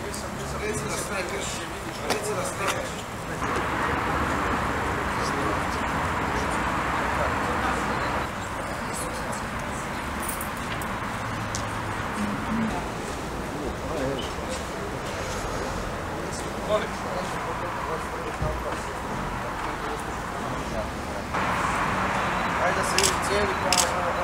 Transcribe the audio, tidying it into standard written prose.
Reci da snekaš. Reci da snekaš. Ajde da se vidi cijeli pa...